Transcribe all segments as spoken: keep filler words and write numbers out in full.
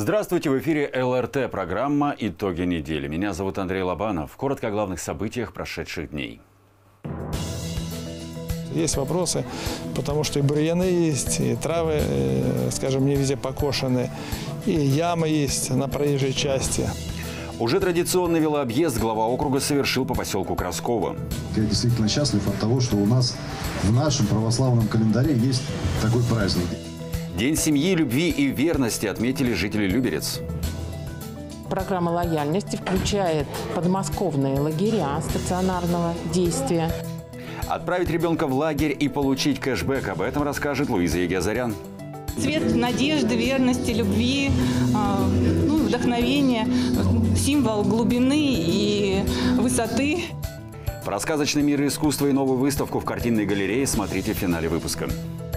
Здравствуйте, в эфире эл эр тэ, программа «Итоги недели». Меня зовут Андрей Лобанов. Коротко о главных событиях прошедших дней. Есть вопросы, потому что и бурьяны есть, и травы, скажем, не везде покошены, и ямы есть на проезжей части. Уже традиционный велообъезд глава округа совершил по поселку Красково. Я действительно счастлив от того, что у нас в нашем православном календаре есть такой праздник. День семьи, любви и верности отметили жители Люберец. Программа лояльности включает подмосковные лагеря стационарного действия. Отправить ребенка в лагерь и получить кэшбэк. Об этом расскажет Луиза Егиазарян. Цвет надежды, верности, любви, ну, вдохновения, символ глубины и высоты. Про сказочный мир искусства и новую выставку в картинной галерее смотрите в финале выпуска.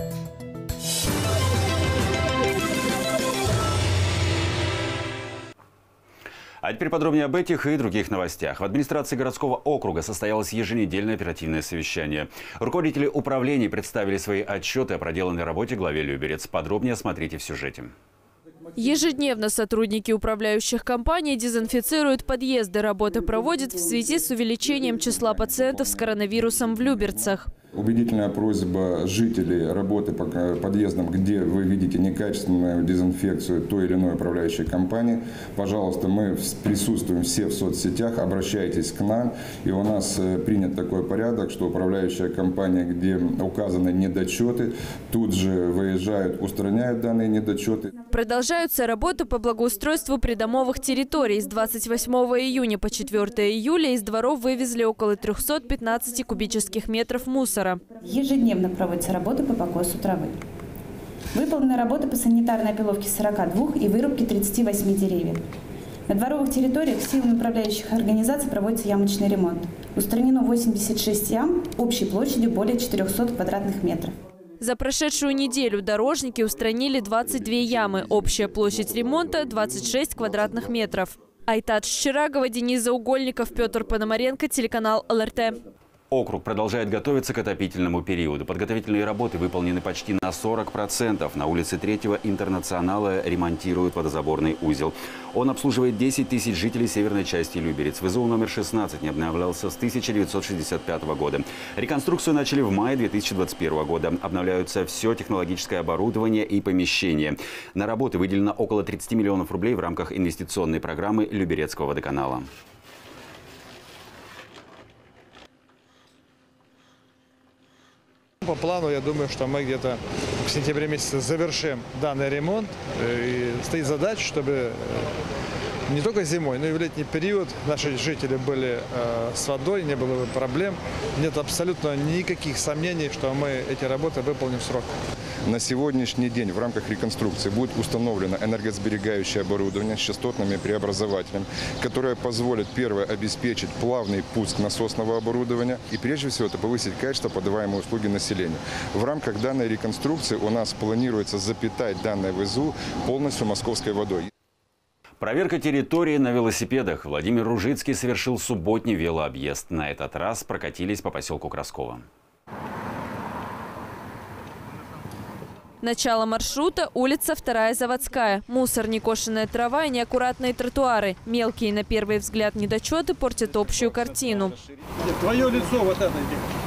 А теперь подробнее об этих и других новостях. В администрации городского округа состоялось еженедельное оперативное совещание. Руководители управлений представили свои отчеты о проделанной работе главе Люберец. Подробнее смотрите в сюжете. Ежедневно сотрудники управляющих компаний дезинфицируют подъезды. Работы проводят в связи с увеличением числа пациентов с коронавирусом в Люберцах. Убедительная просьба жителей работы по подъездам, где вы видите некачественную дезинфекцию той или иной управляющей компании. Пожалуйста, мы присутствуем все в соцсетях, обращайтесь к нам. И у нас принят такой порядок, что управляющая компания, где указаны недочеты, тут же выезжают, устраняют данные недочеты. Продолжаются работы по благоустройству придомовых территорий. С двадцать восьмого июня по четвёртое июля из дворов вывезли около трёхсот пятнадцати кубических метров мусора. Ежедневно проводятся работы по покосу травы. Выполнены работы по санитарной опиловке сорока двух и вырубке тридцати восьми деревьев. На дворовых территориях силами управляющих организаций проводится ямочный ремонт. Устранено восемьдесят шесть ям общей площадью более четырёхсот квадратных метров. За прошедшую неделю дорожники устранили двадцать две ямы. Общая площадь ремонта – двадцать шесть квадратных метров. Айтат Шчирагова, Денис Заугольников, Петр Пономаренко, телеканал эл эр тэ. Округ продолжает готовиться к отопительному периоду. Подготовительные работы выполнены почти на сорок процентов. На улице Третьего Интернационала ремонтируют водозаборный узел. Он обслуживает десять тысяч жителей северной части Люберец. вэ зэ у номер шестнадцать не обновлялся с тысяча девятьсот шестьдесят пятого года. Реконструкцию начали в мае две тысячи двадцать первого года. Обновляются все технологическое оборудование и помещения. На работы выделено около тридцати миллионов рублей в рамках инвестиционной программы Люберецкого водоканала. По плану, я думаю, что мы где-то в сентябре месяце завершим данный ремонт. И стоит задача, чтобы не только зимой, но и в летний период наши жители были э, с водой, не было проблем. Нет абсолютно никаких сомнений, что мы эти работы выполним в срок. На сегодняшний день в рамках реконструкции будет установлено энергосберегающее оборудование с частотными преобразователями, которое позволит, первое, обеспечить плавный пуск насосного оборудования и, прежде всего, это повысить качество подаваемой услуги населению. В рамках данной реконструкции у нас планируется запитать данное вэ зэ у полностью московской водой. Проверка территории на велосипедах. Владимир Ружицкий совершил субботний велообъезд. На этот раз прокатились по поселку Красково. Начало маршрута – улица Вторая Заводская. Мусор, некошенная трава и неаккуратные тротуары. Мелкие, на первый взгляд, недочеты портят общую картину. Твое лицо вот это.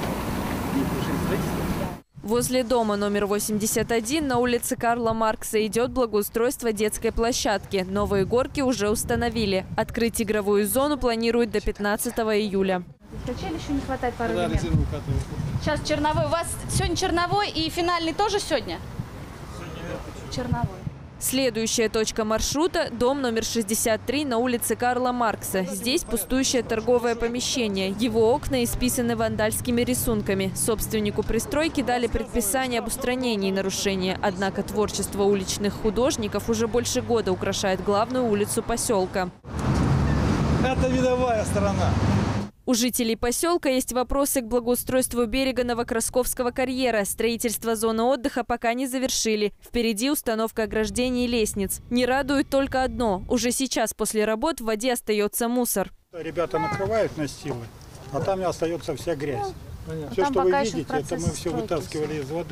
Возле дома номер восемьдесят один на улице Карла Маркса идет благоустройство детской площадки. Новые горки уже установили. Открыть игровую зону планируют до пятнадцатого июля. Качели еще не хватает пару элементов. Сейчас черновой. У вас сегодня черновой и финальный тоже сегодня? Черновой. Следующая точка маршрута – дом номер шестьдесят три на улице Карла Маркса. Здесь пустующее торговое помещение. Его окна исписаны вандальскими рисунками. Собственнику пристройки дали предписание об устранении нарушения. Однако творчество уличных художников уже больше года украшает главную улицу поселка. Это видовая сторона. У жителей поселка есть вопросы к благоустройству берега Новокрасковского карьера. Строительство зоны отдыха пока не завершили. Впереди установка ограждений и лестниц. Не радует только одно. Уже сейчас после работ в воде остается мусор. Ребята накрывают настилы, а там остается вся грязь. Все, там что вы пока еще видите, это мы все стройки. вытаскивали из воды.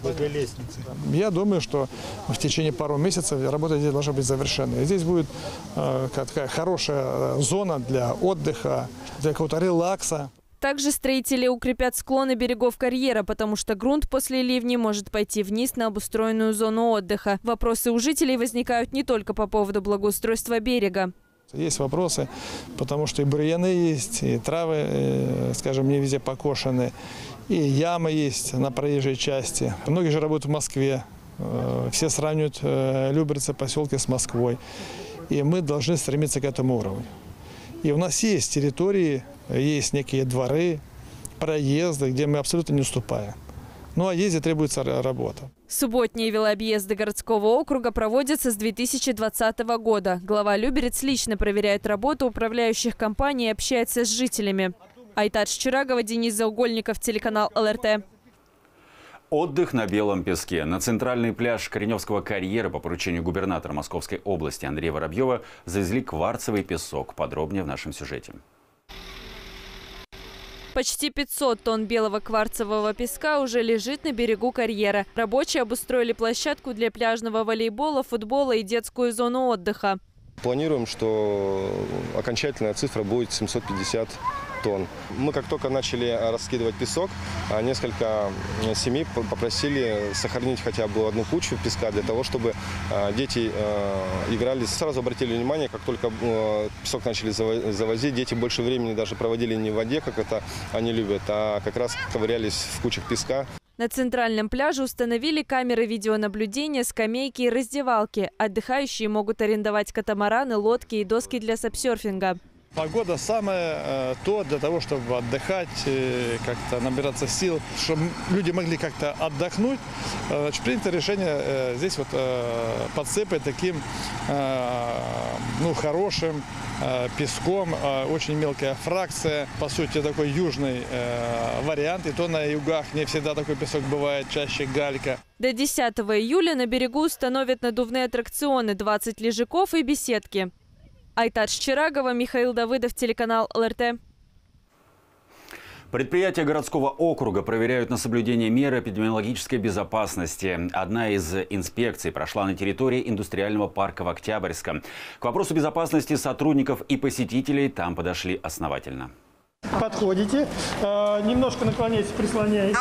возле лестницы. Я думаю, что в течение пару месяцев работа здесь должна быть завершена. И здесь будет э, такая хорошая зона для отдыха, для какого-то релакса. Также строители укрепят склоны берегов карьера, потому что грунт после ливней может пойти вниз на обустроенную зону отдыха. Вопросы у жителей возникают не только по поводу благоустройства берега. Есть вопросы, потому что и бурьяны есть, и травы, скажем, не везде покошены, и ямы есть на проезжей части. Многие же работают в Москве. Все сравнивают Люберцы, поселки с Москвой. И мы должны стремиться к этому уровню. И у нас есть территории, есть некие дворы, проезды, где мы абсолютно не уступаем. Ну а есть, где требуется работа. Субботние велообъезды городского округа проводятся с две тысячи двадцатого года. Глава Люберец лично проверяет работу управляющих компаний и общается с жителями. Айтат Шчирагова, Денис Заугольников, телеканал эл эр тэ. Отдых на белом песке. На центральный пляж Кореневского карьера по поручению губернатора Московской области Андрея Воробьева завезли кварцевый песок. Подробнее в нашем сюжете. Почти пятьсот тонн белого кварцевого песка уже лежит на берегу карьера. Рабочие обустроили площадку для пляжного волейбола, футбола и детскую зону отдыха. Планируем, что окончательная цифра будет семьсот пятьдесят тонн. Мы как только начали раскидывать песок, несколько семей попросили сохранить хотя бы одну кучу песка для того, чтобы дети играли. Сразу обратили внимание, как только песок начали завозить, дети больше времени даже проводили не в воде, как это они любят, а как раз ковырялись в кучах песка. На центральном пляже установили камеры видеонаблюдения, скамейки и раздевалки. Отдыхающие могут арендовать катамараны, лодки и доски для сапсерфинга. Погода самое э, то для того, чтобы отдыхать, э, как-то набираться сил, чтобы люди могли как-то отдохнуть. Э, принято решение э, здесь вот э, подсыпать таким э, ну, хорошим э, песком, э, очень мелкая фракция, по сути такой южный э, вариант, и то на югах не всегда такой песок бывает, чаще галька. До десятого июля на берегу установят надувные аттракционы, двадцать лежаков и беседки. Айтат Шчирагова, Михаил Давыдов, телеканал эл эр тэ. Предприятия городского округа проверяют на соблюдение мер эпидемиологической безопасности. Одна из инспекций прошла на территории индустриального парка в Октябрьском. К вопросу безопасности сотрудников и посетителей там подошли основательно. Подходите, э, немножко наклоняйтесь, прислоняйтесь.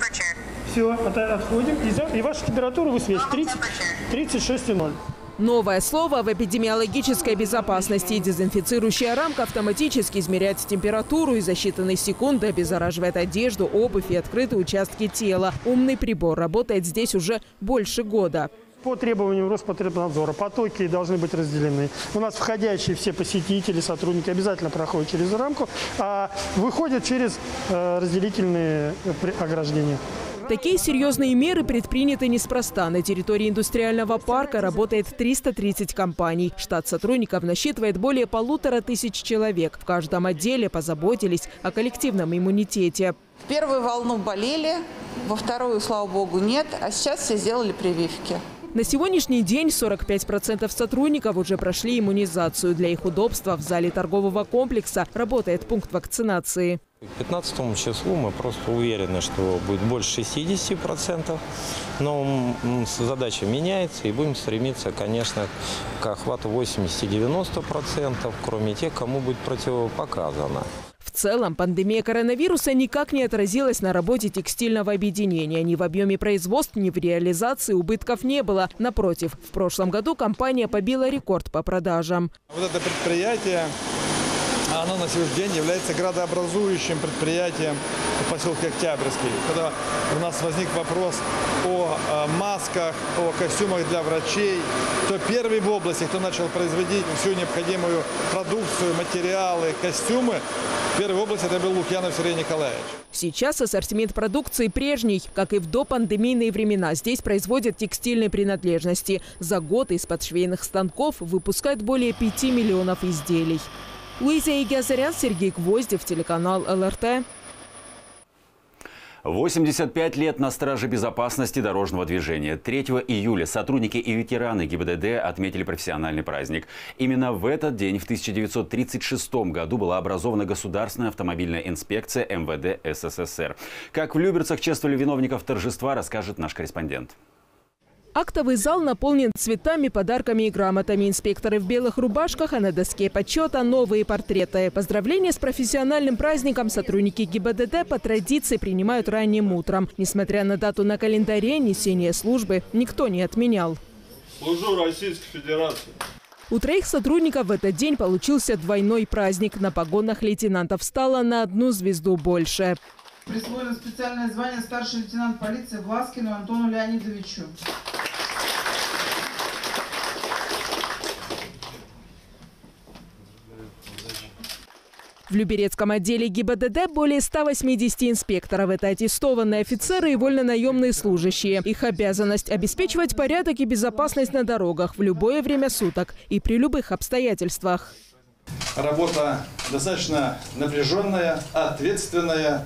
Все, отходим. И, и ваша температура высвечивает тридцать шесть и ноль. Новое слово в эпидемиологической безопасности. Дезинфицирующая рамка автоматически измеряет температуру и за считанные секунды обеззараживает одежду, обувь и открытые участки тела. Умный прибор работает здесь уже больше года. По требованиям Роспотребнадзора потоки должны быть разделены. У нас входящие все посетители, сотрудники обязательно проходят через рамку, а выходят через э, разделительные ограждения. Такие серьезные меры предприняты неспроста. На территории индустриального парка работает триста тридцать компаний. Штат сотрудников насчитывает более полутора тысяч человек. В каждом отделе позаботились о коллективном иммунитете. В первую волну болели, во вторую, слава богу, нет, а сейчас все сделали прививки. На сегодняшний день сорок пять процентов сотрудников уже прошли иммунизацию. Для их удобства в зале торгового комплекса работает пункт вакцинации. К пятнадцатому числу мы просто уверены, что будет больше шестидесяти процентов. Но задача меняется, и будем стремиться, конечно, к охвату восьмидесяти-девяноста процентов, кроме тех, кому будет противопоказано. В целом, пандемия коронавируса никак не отразилась на работе текстильного объединения. Ни в объеме производств, ни в реализации убытков не было. Напротив, в прошлом году компания побила рекорд по продажам. Вот это предприятие, оно на сегодняшний день является градообразующим предприятием в поселке Октябрьский. Когда у нас возник вопрос о масках, о костюмах для врачей, то первый в области, кто начал производить всю необходимую продукцию, материалы, костюмы, первый в области это был Лукьянов Сергей Николаевич. Сейчас ассортимент продукции прежний, как и в допандемийные времена. Здесь производят текстильные принадлежности. За год из-под швейных станков выпускают более пяти миллионов изделий. Луиза Игиазарян, Сергей Гвоздев, телеканал эл эр тэ. восемьдесят пять лет на страже безопасности дорожного движения. третьего июля сотрудники и ветераны ГИБДД отметили профессиональный праздник. Именно в этот день, в тысяча девятьсот тридцать шестом году, была образована Государственная автомобильная инспекция эм вэ дэ эс эс эс эр. Как в Люберцах чествовали виновников торжества, расскажет наш корреспондент. Актовый зал наполнен цветами, подарками и грамотами. Инспекторы в белых рубашках, а на доске почета новые портреты. Поздравления с профессиональным праздником сотрудники ГИБДД по традиции принимают ранним утром. Несмотря на дату на календаре, несение службы никто не отменял. Служу Российской Федерации. У троих сотрудников в этот день получился двойной праздник. На погонах лейтенантов стало на одну звезду больше. Присвоено специальное звание старший лейтенант полиции Власкину Антону Леонидовичу. В Люберецком отделе ГИБДД более ста восьмидесяти инспекторов. Это аттестованные офицеры и вольнонаемные служащие. Их обязанность – обеспечивать порядок и безопасность на дорогах в любое время суток и при любых обстоятельствах. Работа достаточно напряженная, ответственная,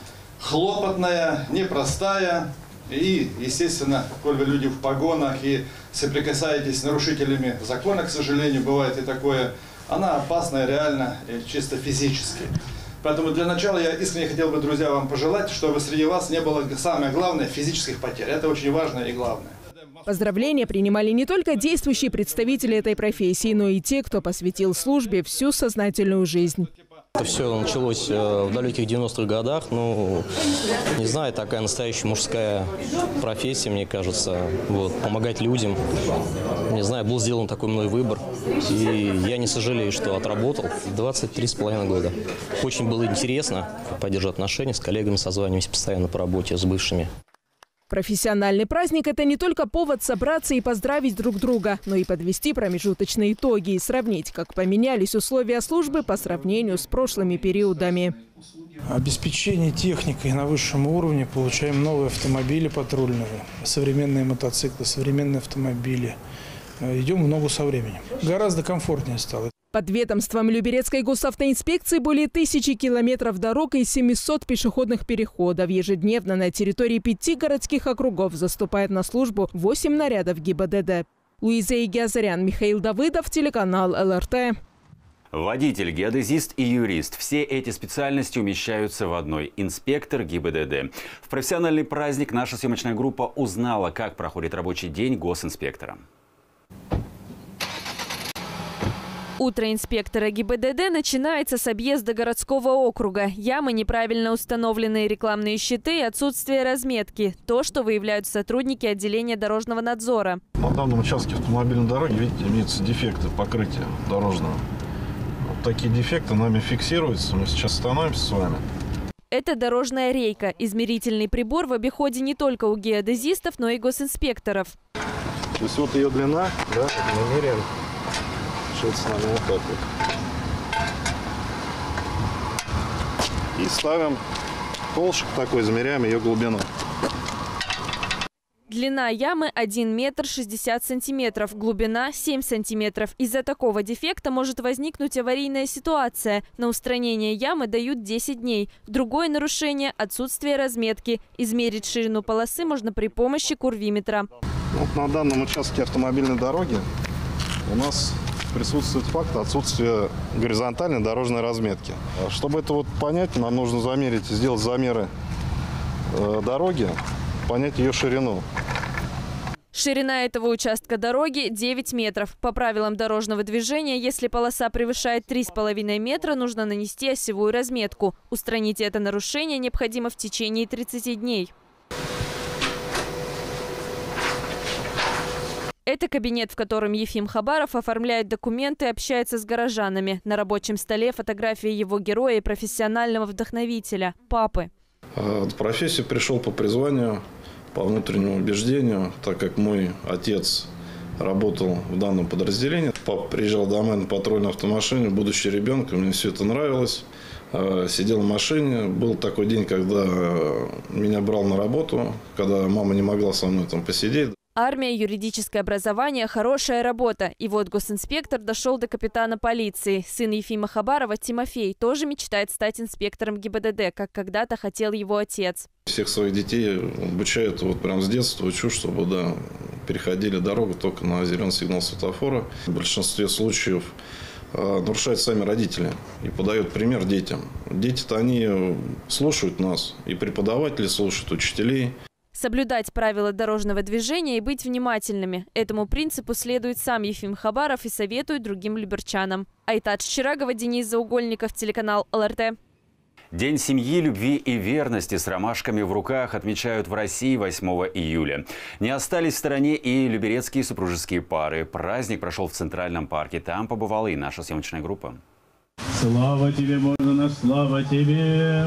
хлопотная, непростая. И, естественно, коль вы люди в погонах и соприкасаетесь с нарушителями закона, к сожалению, бывает и такое, она опасная реально, чисто физически. Поэтому для начала я искренне хотел бы, друзья, вам пожелать, чтобы среди вас не было, самое главное, физических потерь. Это очень важно и главное. Поздравления принимали не только действующие представители этой профессии, но и те, кто посвятил службе всю сознательную жизнь. Это все началось в далеких девяностых годах. Ну, не знаю, такая настоящая мужская профессия, мне кажется. Вот, помогать людям. Не знаю, был сделан такой мной выбор. И я не сожалею, что отработал двадцать три с половиной года. Очень было интересно поддерживать отношения с коллегами, созваниваемся постоянно по работе с бывшими. Профессиональный праздник – это не только повод собраться и поздравить друг друга, но и подвести промежуточные итоги и сравнить, как поменялись условия службы по сравнению с прошлыми периодами. Обеспечение техникой на высшем уровне. Получаем новые автомобили патрульные, современные мотоциклы, современные автомобили. Идем в ногу со временем. Гораздо комфортнее стало. Под ведомством Люберецкой госавтоинспекции более тысячи километров дорог и семисот пешеходных переходов. Ежедневно на территории пяти городских округов заступает на службу восемь нарядов ГИБДД. Луиза Игиазарян, Михаил Давыдов, телеканал эл эр тэ. Водитель, геодезист и юрист – все эти специальности умещаются в одной – инспектор ГИБДД. В профессиональный праздник наша съемочная группа узнала, как проходит рабочий день госинспектора. Утро инспектора ГИБДД начинается с объезда городского округа. Ямы, неправильно установленные рекламные щиты и отсутствие разметки. То, что выявляют сотрудники отделения дорожного надзора. На данном участке автомобильной дороги, видите, имеются дефекты покрытия дорожного. Вот такие дефекты нами фиксируются. Мы сейчас остановимся с вами. Это дорожная рейка. Измерительный прибор в обиходе не только у геодезистов, но и госинспекторов. То есть вот ее длина, да, мы меряем. С нами вот так вот. И ставим колшик такой, замеряем ее глубину. Длина ямы один метр шестьдесят сантиметров, глубина семь сантиметров. Из-за такого дефекта может возникнуть аварийная ситуация. На устранение ямы дают десять дней. Другое нарушение – отсутствие разметки. Измерить ширину полосы можно при помощи курвиметра. Вот на данном участке автомобильной дороги у нас присутствует факт отсутствия горизонтальной дорожной разметки. Чтобы это вот понять, нам нужно замерить, сделать замеры э, дороги, понять ее ширину. Ширина этого участка дороги девять метров. По правилам дорожного движения, если полоса превышает три с половиной метра, нужно нанести осевую разметку. Устранить это нарушение необходимо в течение тридцати дней. Это кабинет, в котором Ефим Хабаров оформляет документы и общается с горожанами. На рабочем столе фотографии его героя и профессионального вдохновителя – папы. В профессию пришел по призванию, по внутреннему убеждению, так как мой отец работал в данном подразделении. Папа приезжал домой на патрульной автомашине, будучи ребенком, мне все это нравилось. Сидел в машине. Был такой день, когда меня брал на работу, когда мама не могла со мной там посидеть. Армия, юридическое образование, хорошая работа. И вот госинспектор дошел до капитана полиции. Сын Ефима Хабарова, Тимофей, тоже мечтает стать инспектором ГИБДД, как когда-то хотел его отец. Всех своих детей обучают вот прям с детства, учу, чтобы да, переходили дорогу только на зеленый сигнал светофора. В большинстве случаев э, нарушают сами родители и подают пример детям. Дети-то они слушают нас, и преподаватели слушают, учителей. Соблюдать правила дорожного движения и быть внимательными. Этому принципу следует сам Ефим Хабаров и советует другим люберчанам. Айтат Шчирагова, Денис Заугольников, телеканал ЛРТ. День семьи, любви и верности с ромашками в руках отмечают в России восьмого июля. Не остались в стороне и люберецкие супружеские пары. Праздник прошел в Центральном парке. Там побывала и наша съемочная группа. Слава тебе, Боже наш, слава тебе,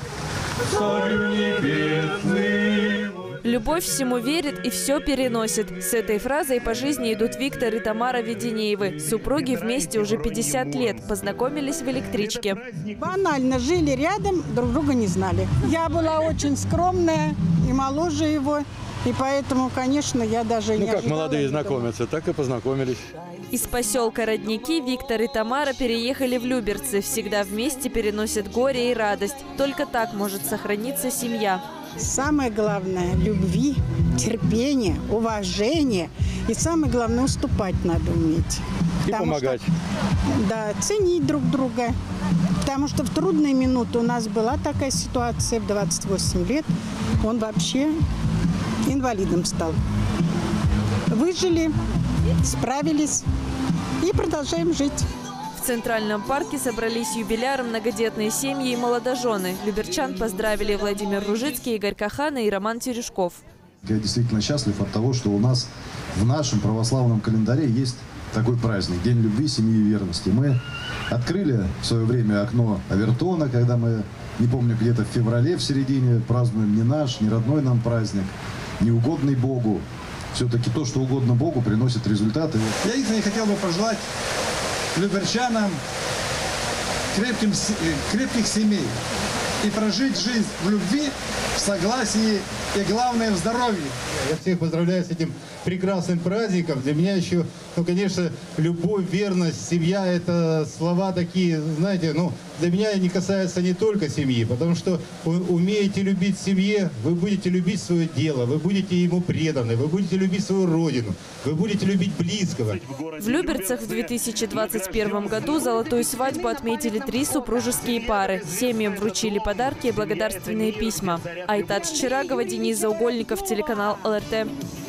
Царю небесный. Любовь всему верит и все переносит. С этой фразой по жизни идут Виктор и Тамара Веденеевы. Супруги вместе уже пятьдесят лет. Познакомились в электричке. Банально жили рядом, друг друга не знали. Я была очень скромная и моложе его. И поэтому, конечно, я даже ну, не как ожидала, молодые знакомятся, так и познакомились. Из поселка Родники Виктор и Тамара переехали в Люберцы. Всегда вместе переносят горе и радость. Только так может сохраниться семья. Самое главное – любви, терпение, уважение. И самое главное – уступать надо уметь. И Потому помогать. Что, да, ценить друг друга. Потому что в трудные минуты у нас была такая ситуация в двадцать восемь лет. Он вообще инвалидом стал. Выжили, справились и продолжаем жить. В Центральном парке собрались юбиляры, многодетные семьи и молодожены. Люберчан поздравили Владимир Ружицкий, Игорь Кахана и Роман Терешков. Я действительно счастлив от того, что у нас в нашем православном календаре есть такой праздник – День любви, семьи и верности. Мы открыли в свое время окно Авертона, когда мы, не помню, где-то в феврале, в середине, празднуем не наш, не родной нам праздник, не угодный Богу. Все-таки то, что угодно Богу, приносит результаты. Я искренне хотел бы пожелать люберчанам крепким, крепких семей и прожить жизнь в любви, в согласии и, главное, в здоровье. Я всех поздравляю с этим прекрасным праздником. Для меня еще, ну, конечно, любовь, верность, семья – это слова такие, знаете, ну, для меня они касаются не только семьи, потому что вы умеете любить в семье, вы будете любить свое дело, вы будете ему преданы, вы будете любить свою родину, вы будете любить близкого. В Люберцах в две тысячи двадцать первом году золотую свадьбу отметили три супружеские пары. Семьям вручили подарки и благодарственные письма. Айтат Шчирагова, Денис Заугольников, телеканал ЛРТ.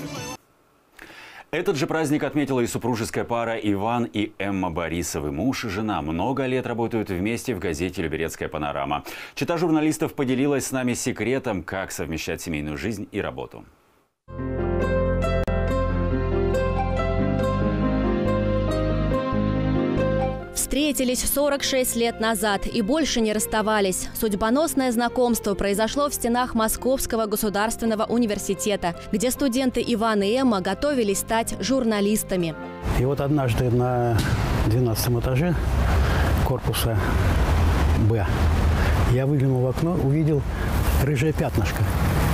Этот же праздник отметила и супружеская пара Иван и Эмма Борисовы. Муж и жена много лет работают вместе в газете «Люберецкая панорама». Чита журналистов поделилась с нами секретом, как совмещать семейную жизнь и работу. Встретились сорок шесть лет назад и больше не расставались. Судьбоносное знакомство произошло в стенах Московского государственного университета, где студенты Иван и Эмма готовились стать журналистами. И вот однажды на двенадцатом этаже корпуса «Б» я выглянул в окно, увидел рыжее пятнышко.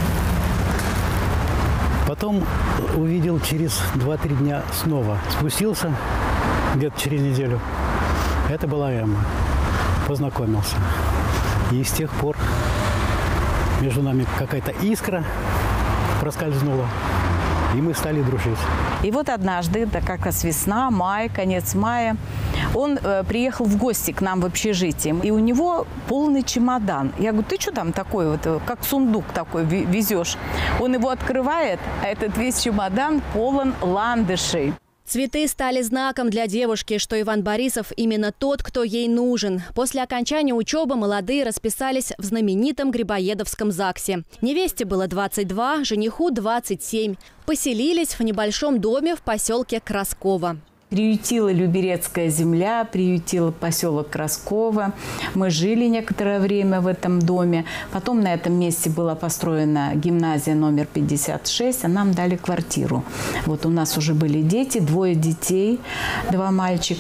Потом увидел через два-три дня снова. Спустился где-то через неделю. Это была Эмма. Познакомился. И с тех пор между нами какая-то искра проскользнула. И мы стали дружить. И вот однажды, да как раз весна, май, конец мая, он э, приехал в гости к нам в общежитие. И у него полный чемодан. Я говорю, ты что там такой, вот, как сундук такой везешь? Он его открывает, а этот весь чемодан полон ландышей. Цветы стали знаком для девушки, что Иван Борисов именно тот, кто ей нужен. После окончания учебы молодые расписались в знаменитом Грибоедовском ЗАГСе. Невесте было двадцать два, жениху двадцать семь. Поселились в небольшом доме в поселке Красково. Приютила Люберецкая земля, приютила поселок Красково. Мы жили некоторое время в этом доме. Потом на этом месте была построена гимназия номер пятьдесят шесть, а нам дали квартиру. Вот у нас уже были дети, двое детей, два мальчика.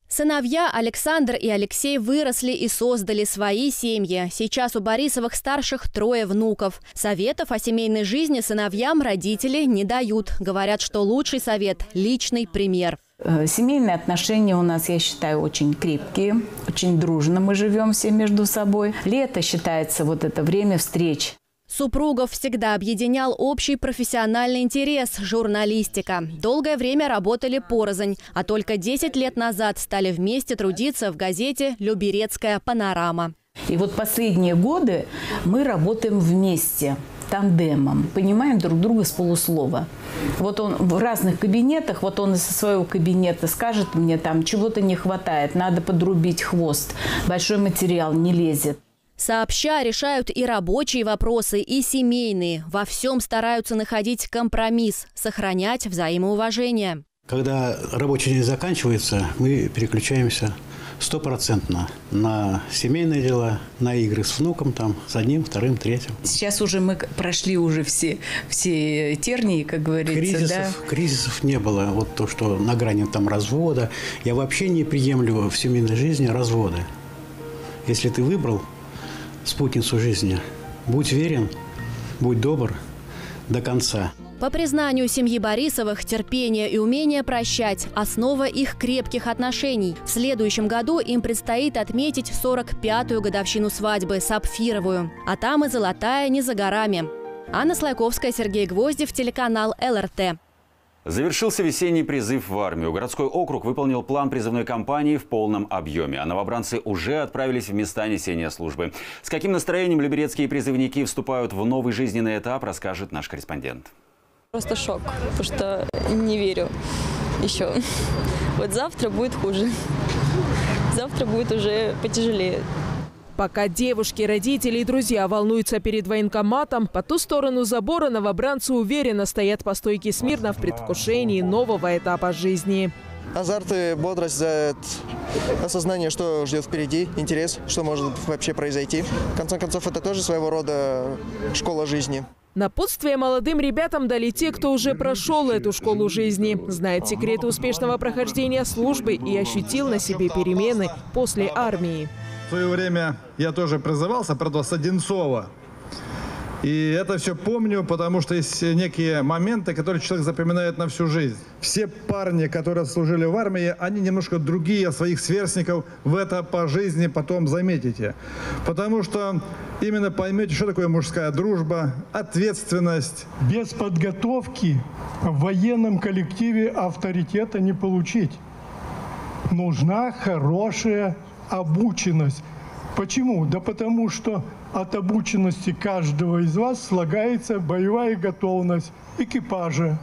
Сыновья Александр и Алексей выросли и создали свои семьи. Сейчас у Борисовых старших трое внуков. Советов о семейной жизни сыновьям родители не дают. Говорят, что лучший совет – личный пример. Семейные отношения у нас, я считаю, очень крепкие, очень дружно мы живем все между собой. Лето считается вот это время встреч. Супругов всегда объединял общий профессиональный интерес – журналистика. Долгое время работали порознь, а только десять лет назад стали вместе трудиться в газете «Люберецкая панорама». И вот последние годы мы работаем вместе, тандемом, понимаем друг друга с полуслова. Вот он в разных кабинетах, вот он из своего кабинета скажет мне, там чего-то не хватает, надо подрубить хвост, большой материал не лезет. Сообща решают и рабочие вопросы, и семейные. Во всем стараются находить компромисс, сохранять взаимоуважение. Когда рабочий день заканчивается, мы переключаемся стопроцентно на семейные дела, на игры с внуком, там, с одним, вторым, третьим. Сейчас уже мы прошли уже все, все тернии, как говорится. Кризисов, да? кризисов не было. Вот то, что на грани там развода. Я вообще не приемлю в семейной жизни разводы. Если ты выбрал спутницу жизни, будь верен, будь добр до конца. По признанию семьи Борисовых, терпение и умение прощать – основа их крепких отношений. В следующем году им предстоит отметить сорок пятую годовщину свадьбы, сапфировую. А там и золотая не за горами. Анна Слайковская, Сергей Гвоздев, телеканал эл эр тэ. Завершился весенний призыв в армию. Городской округ выполнил план призывной кампании в полном объеме. А новобранцы уже отправились в места несения службы. С каким настроением люберецкие призывники вступают в новый жизненный этап, расскажет наш корреспондент. Просто шок, потому что не верю еще. Вот завтра будет хуже. Завтра будет уже потяжелее. Пока девушки, родители и друзья волнуются перед военкоматом, по ту сторону забора новобранцы уверенно стоят по стойке смирно в предвкушении нового этапа жизни. Азарт и бодрость, осознание, что ждет впереди, интерес, что может вообще произойти. В конце концов, это тоже своего рода школа жизни. Напутствие молодым ребятам дали те, кто уже прошел эту школу жизни, знает секреты успешного прохождения службы и ощутил на себе перемены после армии. В свое время я тоже призывался, правда, с Одинцова. И это все помню, потому что есть некие моменты, которые человек запоминает на всю жизнь. Все парни, которые служили в армии, они немножко другие своих сверстников. Вы это по жизни потом заметите. Потому что именно поймете, что такое мужская дружба, ответственность. Без подготовки в военном коллективе авторитета не получить. Нужна хорошая обученность. Почему? Да потому что от обученности каждого из вас слагается боевая готовность экипажа,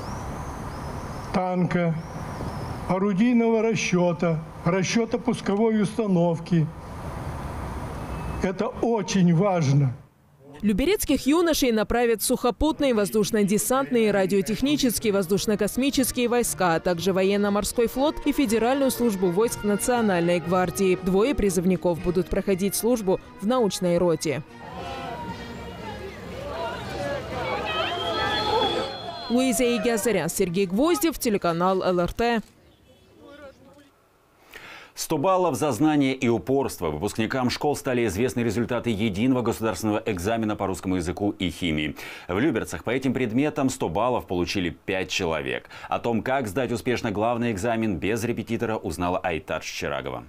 танка, орудийного расчета, расчета пусковой установки. Это очень важно. Люберецких юношей направят сухопутные, воздушно-десантные, радиотехнические, воздушно-космические войска, а также военно-морской флот и Федеральную службу войск Национальной гвардии. Двое призывников будут проходить службу в научной роте. Луиза Игязарян, Сергей Гвоздев, телеканал эл эр тэ. сто баллов за знание и упорство. Выпускникам школ стали известны результаты единого государственного экзамена по русскому языку и химии. В Люберцах по этим предметам сто баллов получили пять человек. О том, как сдать успешно главный экзамен без репетитора, узнала Айтадж Чирагова.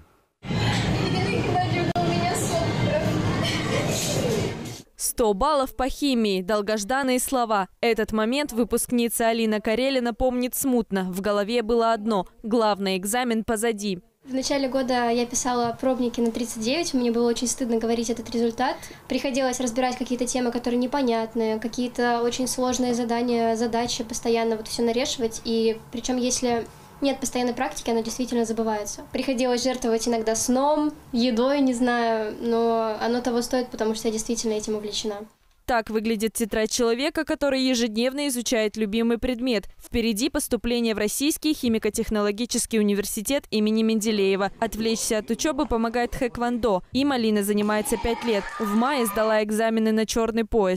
сто баллов по химии. Долгожданные слова. Этот момент выпускница Алина Карелина помнит смутно. В голове было одно – главный экзамен позади. В начале года я писала пробники на тридцать девять, мне было очень стыдно говорить этот результат. Приходилось разбирать какие-то темы, которые непонятные, какие-то очень сложные задания, задачи, постоянно вот все нарешивать. И причем если нет постоянной практики, она действительно забывается. Приходилось жертвовать иногда сном, едой, не знаю, но оно того стоит, потому что я действительно этим увлечена. Так выглядит тетрадь человека, который ежедневно изучает любимый предмет. Впереди поступление в Российский химико-технологический университет имени Менделеева. Отвлечься от учебы помогает тхэквондо. Им Алина занимается пять лет. В мае сдала экзамены на черный пояс.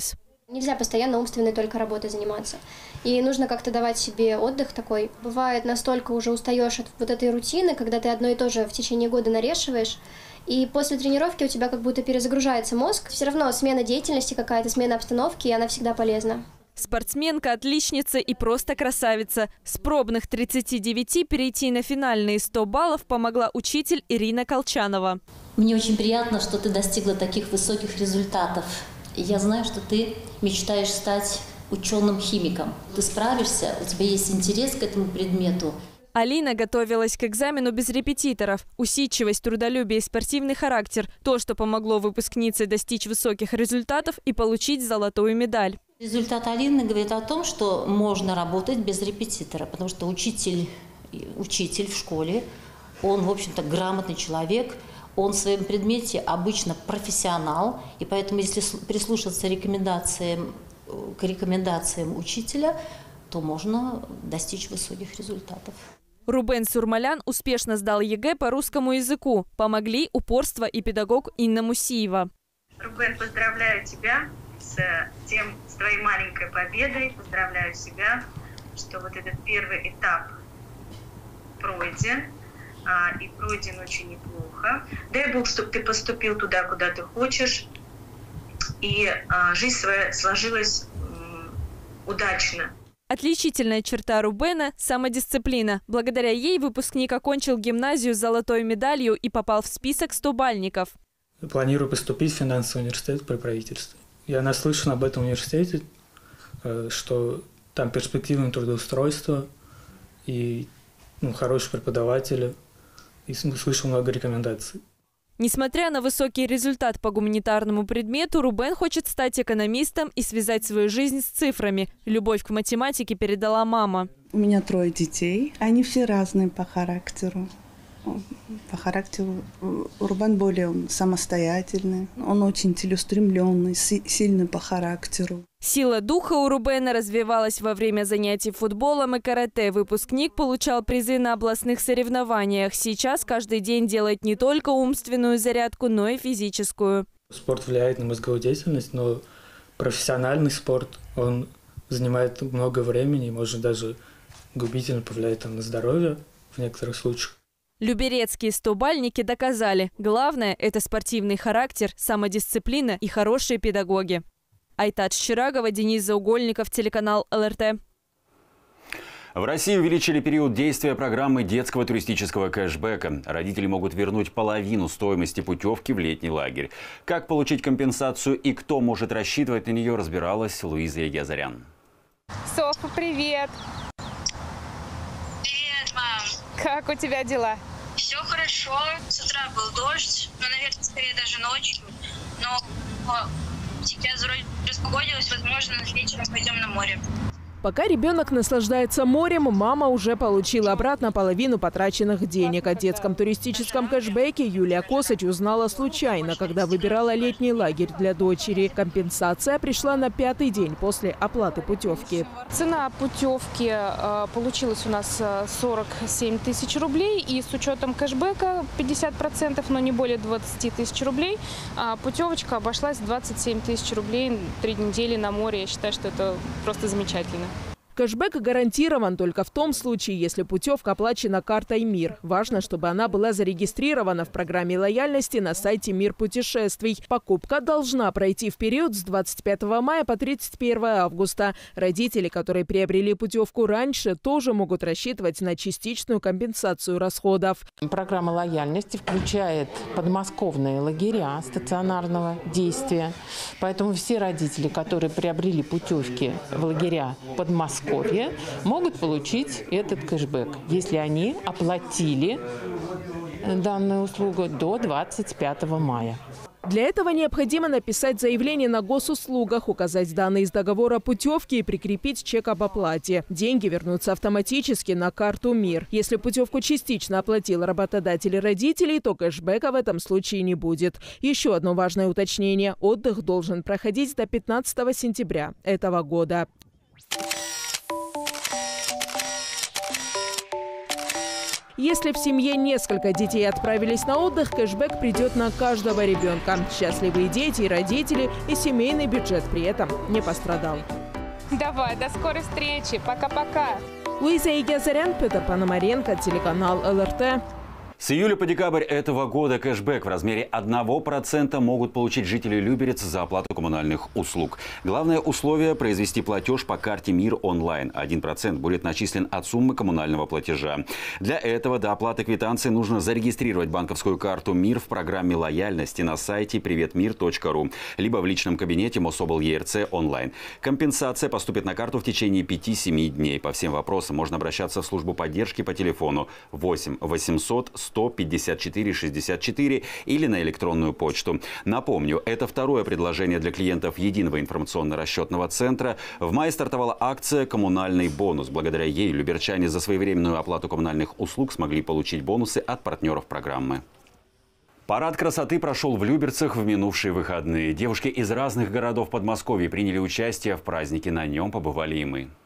Нельзя постоянно умственной только работой заниматься. И нужно как-то давать себе отдых такой. Бывает, настолько уже устаешь от вот этой рутины, когда ты одно и то же в течение года нарешиваешь, и после тренировки у тебя как будто перезагружается мозг. Все равно смена деятельности какая-то, смена обстановки, и она всегда полезна. Спортсменка, отличница и просто красавица. С пробных тридцати девяти перейти на финальные сто баллов помогла учитель Ирина Колчанова. Мне очень приятно, что ты достигла таких высоких результатов. Я знаю, что ты мечтаешь стать ученым-химиком. Ты справишься, у тебя есть интерес к этому предмету. Алина готовилась к экзамену без репетиторов. Усидчивость, трудолюбие и спортивный характер – то, что помогло выпускнице достичь высоких результатов и получить золотую медаль. Результат Алины говорит о том, что можно работать без репетитора, потому что учитель, учитель в школе, он, в общем-то, грамотный человек, он в своем предмете обычно профессионал, и поэтому, если прислушаться рекомендациям, к рекомендациям учителя, то можно достичь высоких результатов. Рубен Сурмалян успешно сдал ЕГЭ по русскому языку. Помогли упорство и педагог Инна Мусиева. Рубен, поздравляю тебя с тем, с твоей маленькой победой. Поздравляю себя, что вот этот первый этап пройден. И пройден очень неплохо. Дай Бог, чтобы ты поступил туда, куда ты хочешь, и жизнь своя сложилась удачно. Отличительная черта Рубена – самодисциплина. Благодаря ей выпускник окончил гимназию с золотой медалью и попал в список стобальников. Планирую поступить в финансовый университет при правительстве. Я наслышан об этом университете, что там перспективное трудоустройство и ну, хорошие преподаватели. И слышал много рекомендаций. Несмотря на высокий результат по гуманитарному предмету, Рубен хочет стать экономистом и связать свою жизнь с цифрами. Любовь к математике передала мама. У меня трое детей. Они все разные по характеру. По характеру Рубен более он самостоятельный. Он очень целеустремленный, сильный по характеру. Сила духа у Рубена развивалась во время занятий футболом и карате. Выпускник получал призы на областных соревнованиях. Сейчас каждый день делает не только умственную зарядку, но и физическую. Спорт влияет на мозговую деятельность, но профессиональный спорт, он занимает много времени и может даже губительно повлиять там, на здоровье в некоторых случаях. Люберецкие стобальники доказали, главное – это спортивный характер, самодисциплина и хорошие педагоги. Айтат Щирагова, Денис Заугольников, телеканал эл эр тэ. В России увеличили период действия программы детского туристического кэшбэка. Родители могут вернуть половину стоимости путевки в летний лагерь. Как получить компенсацию и кто может рассчитывать на нее, разбиралась Луиза Ягиазарян. Софа, привет! Привет, мам! Как у тебя дела? Все хорошо. С утра был дождь, ну, наверное, скорее даже ночью. Но сейчас вроде распогодилось, возможно, вечером пойдем на море. Пока ребенок наслаждается морем, мама уже получила обратно половину потраченных денег. О детском туристическом кэшбэке Юлия Косач узнала случайно, когда выбирала летний лагерь для дочери. Компенсация пришла на пятый день после оплаты путевки. Цена путевки э, получилась у нас сорок семь тысяч рублей. И с учетом кэшбэка пятьдесят процентов, но не более двадцати тысяч рублей, э, путевочка обошлась двадцать семь тысяч рублей. Три недели на море. Я считаю, что это просто замечательно. Кэшбэк гарантирован только в том случае, если путевка оплачена картой МИР. Важно, чтобы она была зарегистрирована в программе лояльности на сайте МИР путешествий. Покупка должна пройти в период с двадцать пятого мая по тридцать первое августа. Родители, которые приобрели путевку раньше, тоже могут рассчитывать на частичную компенсацию расходов. Программа лояльности включает подмосковные лагеря стационарного действия. Поэтому все родители, которые приобрели путевки в лагеря Подмосковья, могут получить этот кэшбэк, если они оплатили данную услугу до двадцать пятого мая. Для этого необходимо написать заявление на госуслугах, указать данные из договора путевки и прикрепить чек об оплате. Деньги вернутся автоматически на карту МИР. Если путевку частично оплатил работодатель и родителей, то кэшбэка в этом случае не будет. Еще одно важное уточнение. Отдых должен проходить до пятнадцатого сентября этого года. Если в семье несколько детей отправились на отдых, кэшбэк придет на каждого ребенка. Счастливые дети и родители, и семейный бюджет при этом не пострадал. Давай, до скорой встречи. Пока-пока. Луиза Игязарян, Петр Пономаренко, телеканал эл эр тэ. С июля по декабрь этого года кэшбэк в размере одного процента могут получить жители Люберец за оплату коммунальных услуг. Главное условие – произвести платеж по карте МИР онлайн. один процент будет начислен от суммы коммунального платежа. Для этого до оплаты квитанции нужно зарегистрировать банковскую карту МИР в программе лояльности на сайте привет мир точка ру, либо в личном кабинете Мособл е эр цэ онлайн. Компенсация поступит на карту в течение пяти-семи дней. По всем вопросам можно обращаться в службу поддержки по телефону восемь восемьсот сто пятьдесят четыре шестьдесят четыре или на электронную почту. Напомню, это второе предложение для клиентов Единого информационно-расчетного центра. В мае стартовала акция «Коммунальный бонус». Благодаря ей люберчане за своевременную оплату коммунальных услуг смогли получить бонусы от партнеров программы. Парад красоты прошел в Люберцах в минувшие выходные. Девушки из разных городов Подмосковья приняли участие в празднике. На нем побывали и мы.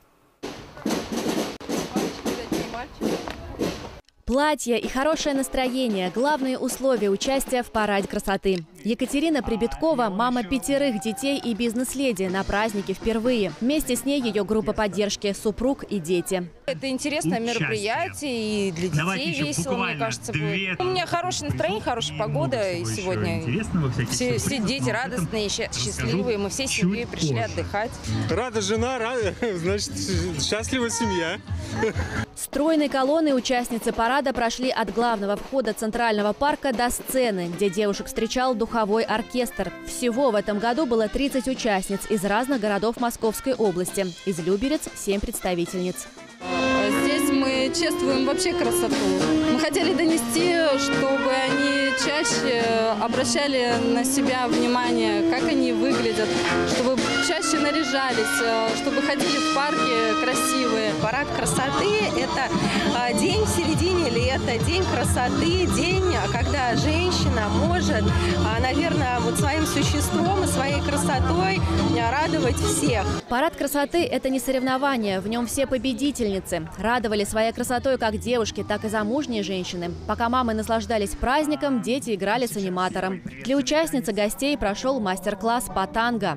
Платье и хорошее настроение – главные условия участия в параде красоты. Екатерина Прибиткова – мама пятерых детей и бизнес-леди, на празднике впервые. Вместе с ней ее группа поддержки – супруг и дети. Это интересное мероприятие и для детей весело, мне кажется, будет. У меня хорошее настроение, хорошая погода и сегодня. Все, все дети радостные, счастливые, мы всей семьей пришли отдыхать. Рада жена, рада, значит, счастлива семья. Стройной колонной участницы парада прошли от главного входа Центрального парка до сцены, где девушек встречал духовой оркестр. Всего в этом году было тридцать участниц из разных городов Московской области. Из Люберец – семь представительниц. Здесь мы чествуем вообще красоту. Мы хотели донести, чтобы они чаще обращали на себя внимание, как они выглядят, чтобы чаще наряжались, чтобы ходили в парке красивые. Парад красоты – это день в середине лета, день красоты, день, когда женщина может, наверное, вот своим существом и своей красотой радовать всех. Парад красоты – это не соревнование, в нем все победительницы. Радовали своей красотой как девушки, так и замужние женщины. Пока мамы наслаждались праздником, дети играли с аниматором. Для участниц и гостей прошел мастер-класс по танго.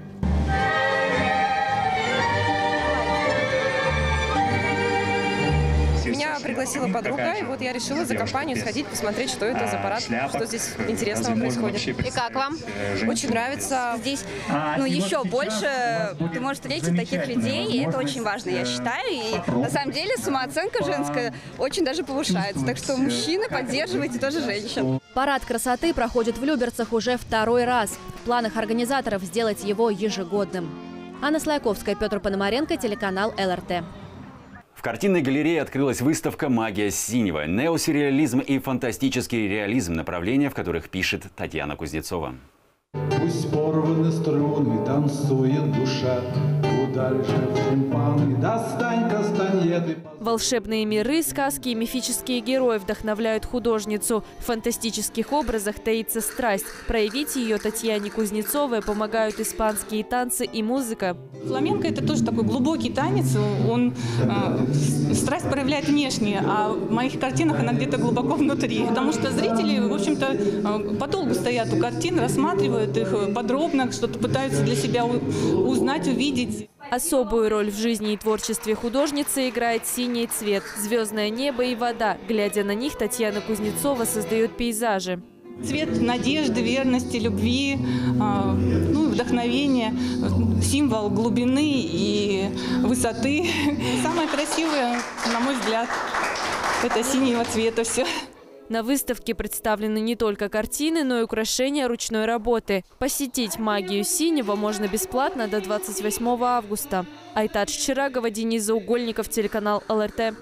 Меня пригласила подруга, и вот я решила за компанию сходить, посмотреть, что это за парад, что здесь интересного происходит. И как вам? Очень нравится. Здесь ну, еще больше ты можешь встретить таких людей, и это очень важно, я считаю. И на самом деле самооценка женская очень даже повышается. Так что мужчины, поддерживайте тоже женщин. Парад красоты проходит в Люберцах уже второй раз. В планах организаторов сделать его ежегодным. Анна Слайковская, Петр Пономаренко, телеканал эл эр тэ. В картинной галерее открылась выставка «Магия синего». Неосюрреализм и фантастический реализм – направления, в которых пишет Татьяна Кузнецова. Пусть порваны струны, танцует душа. Дальше в тимпаны, достань кастаньеты. Волшебные миры, сказки и мифические герои вдохновляют художницу. В фантастических образах таится страсть. Проявить ее Татьяне Кузнецовой помогают испанские танцы и музыка. Фламенко – это тоже такой глубокий танец. Он э, страсть проявляет внешне, а в моих картинах она где-то глубоко внутри. Потому что зрители, в общем-то, э, подолгу стоят у картин, рассматривают их подробно, что-то пытаются для себя узнать, увидеть. Особую роль в жизни и творчестве художницы играет синий цвет, звездное небо и вода. Глядя на них, Татьяна Кузнецова создает пейзажи. Цвет надежды, верности, любви, ну, вдохновения, символ глубины и высоты. Самое красивое, на мой взгляд, это синего цвета все. На выставке представлены не только картины, но и украшения ручной работы. Посетить магию синего можно бесплатно до двадцать восьмого августа. Айтат Чирагова, Денис Заугольников, телеканал эл эр тэ.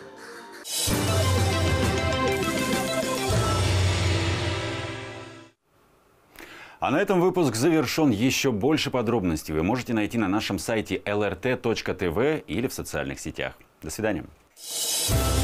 А на этом выпуск завершен. Еще больше подробностей вы можете найти на нашем сайте эл эр тэ точка тэ вэ или в социальных сетях. До свидания.